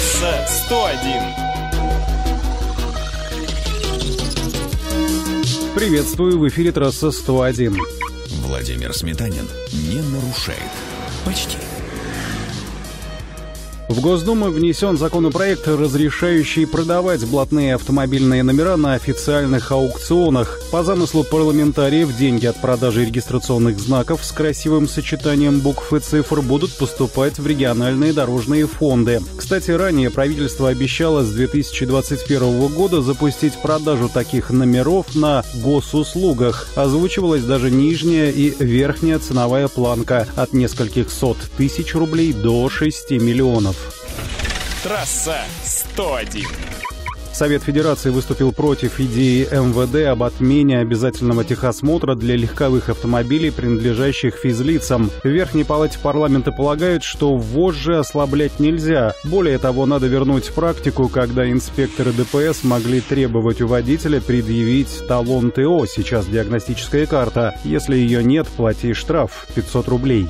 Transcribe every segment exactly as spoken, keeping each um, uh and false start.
Трасса сто один. Приветствую, в эфире Трасса сто один. Владимир Сметанин не нарушает. Почти. В Госдуму внесен законопроект, разрешающий продавать блатные автомобильные номера на официальных аукционах. По замыслу парламентариев, деньги от продажи регистрационных знаков с красивым сочетанием букв и цифр будут поступать в региональные дорожные фонды. Кстати, ранее правительство обещало с две тысячи двадцать первого года запустить продажу таких номеров на госуслугах. Озвучивалась даже нижняя и верхняя ценовая планка от нескольких сот тысяч рублей до шести миллионов. Трасса сто один. Совет Федерации выступил против идеи эм вэ дэ об отмене обязательного техосмотра для легковых автомобилей, принадлежащих физлицам. В Верхней палате парламента полагают, что вожжи ослаблять нельзя. Более того, надо вернуть практику, когда инспекторы дэ пэ эс могли требовать у водителя предъявить талон тэ о, сейчас диагностическая карта. Если ее нет, плати штраф пятьсот рублей.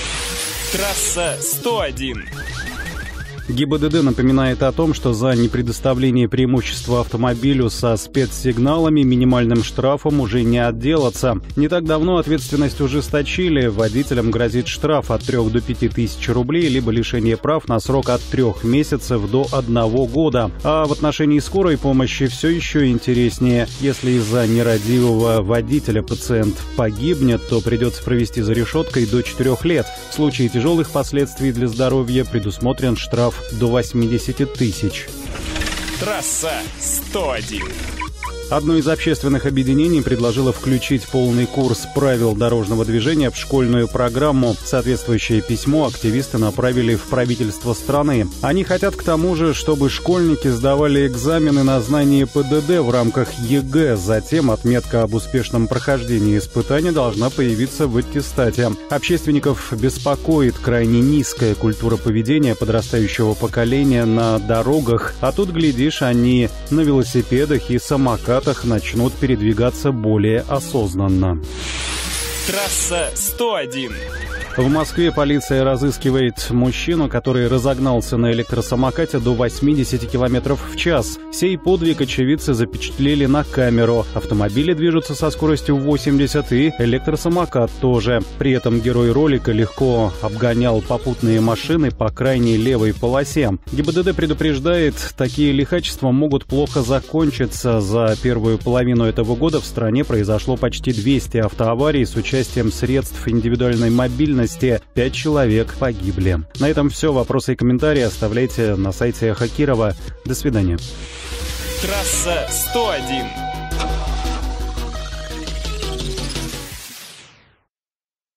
Трасса сто один. гэ и бэ дэ дэ напоминает о том, что за непредоставление преимущества автомобилю со спецсигналами минимальным штрафом уже не отделаться. Не так давно ответственность ужесточили. Водителям грозит штраф от трёх до пяти тысяч рублей, либо лишение прав на срок от трех месяцев до одного года. А в отношении скорой помощи все еще интереснее. Если из-за нерадивого водителя пациент погибнет, то придется провести за решеткой до четырех лет. В случае тяжелых последствий для здоровья предусмотрен штраф до восьмидесяти тысяч. Трасса сто один. Одно из общественных объединений предложило включить полный курс правил дорожного движения в школьную программу. Соответствующее письмо активисты направили в правительство страны. Они хотят к тому же, чтобы школьники сдавали экзамены на знание пэ дэ дэ в рамках е гэ. Затем отметка об успешном прохождении испытания должна появиться в аттестате. Общественников беспокоит крайне низкая культура поведения подрастающего поколения на дорогах. А тут, глядишь, они на велосипедах и самокатах начнут передвигаться более осознанно. Трасса сто один. В Москве полиция разыскивает мужчину, который разогнался на электросамокате до восьмидесяти километров в час. Сей подвиг очевидцы запечатлели на камеру. Автомобили движутся со скоростью восемьдесят, и электросамокат тоже. При этом герой ролика легко обгонял попутные машины по крайней левой полосе. гэ и бэ дэ дэ предупреждает, такие лихачества могут плохо закончиться. За первую половину этого года в стране произошло почти двести автоаварий с участием средств индивидуальной мобильности. Пять человек погибли. На этом все. Вопросы и комментарии оставляйте на сайте Эхо Кирова. До свидания. Трасса сто один.